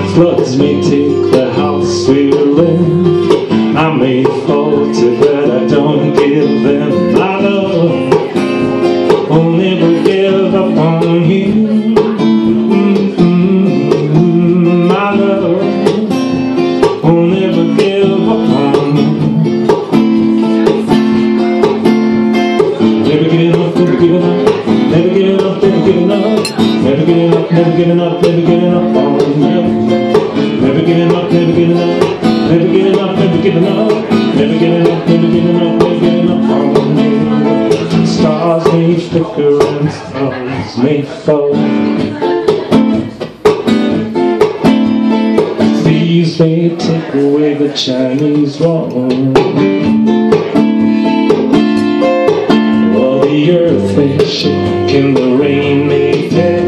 Floods may take the house we live in. I may falter, but I don't give in. My love will never give up on you. My love will never give up on you. Never giving up, never giving up, never giving up, never giving up, never giving up, never giving up, never giving up on you. Never giving up, never giving up, never giving up, never giving up, never giving up, never giving up, never giving up on you. Stars may flicker and stars may fall. Thieves may take away the Chinese wall. Well, the earth may shake and the rain may fall.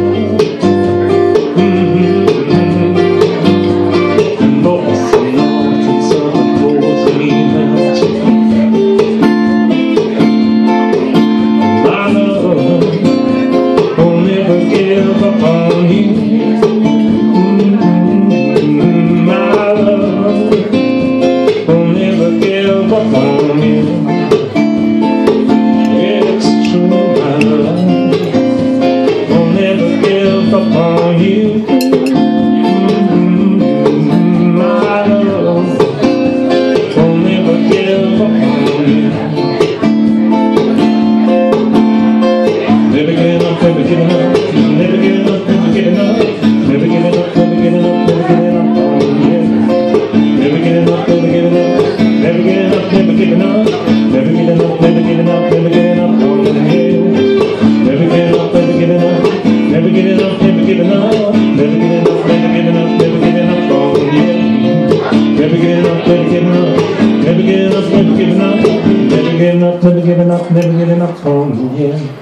Never giving up on you.